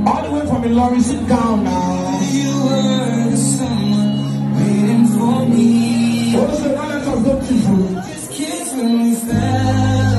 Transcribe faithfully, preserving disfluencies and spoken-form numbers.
All the way from Ilorin, sit down now. You were someone waiting for me. What is the one that has got you through? This kiss when we fell.